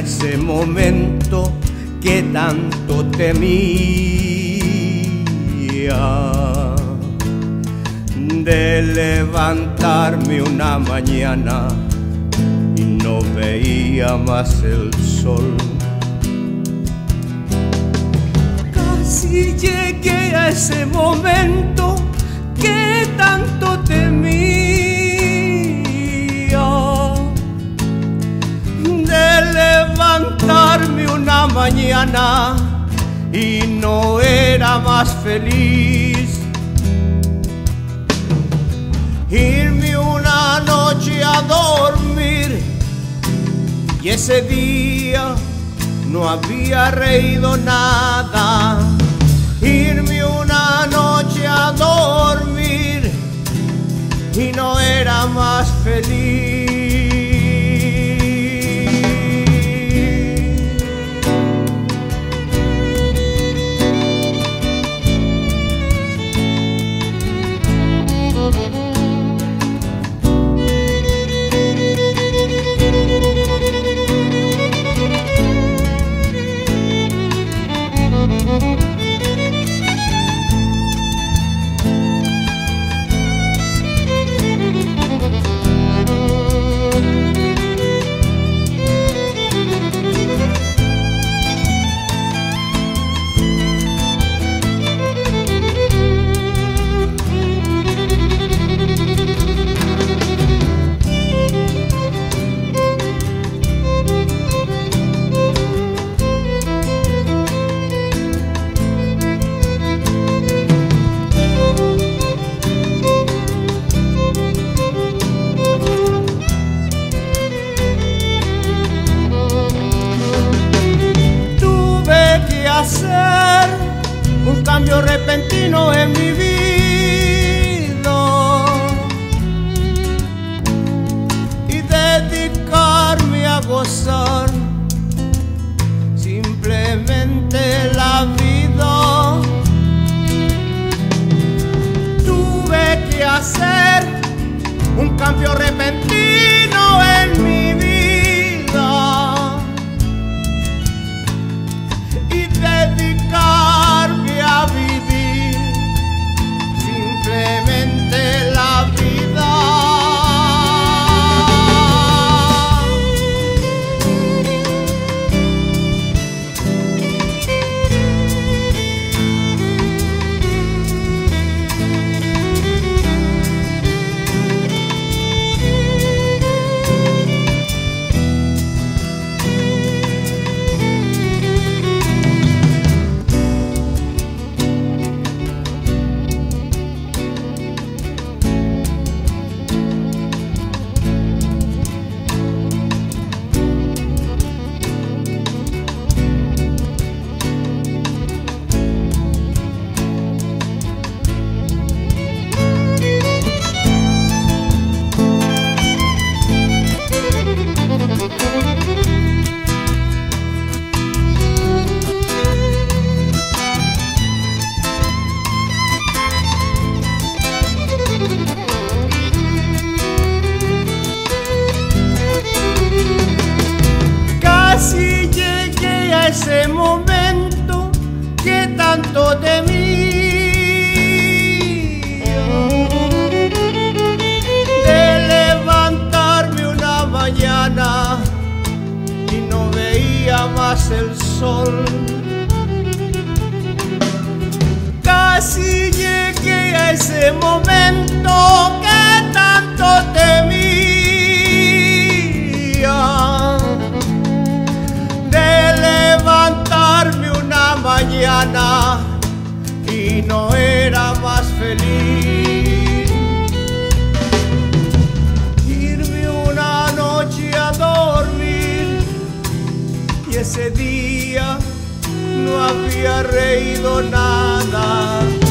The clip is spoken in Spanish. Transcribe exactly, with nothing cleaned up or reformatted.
ese momento que tanto temía, de levantarme una mañana y no veía más el sol. Casi llegué a ese momento que tanto temía, de levantarme una mañana y no era más feliz. Irme una noche a dormir y ese día no había reído nada. Irme una noche a dormir y no era más feliz. Hacer un cambio repentino en mi vida y dedicarme a gozar simplemente la vida. Tuve que hacer un cambio repentino en mi vida y dedicarme a vivir simplemente la vida. Casi llegué a ese momento que tanto temía, de levantarme una mañana y no veía más el sol. Casi llegué a ese momento que tanto temía, de levantarme una mañana y no era más feliz. Irme una noche a dormir y ese día no había reído nada.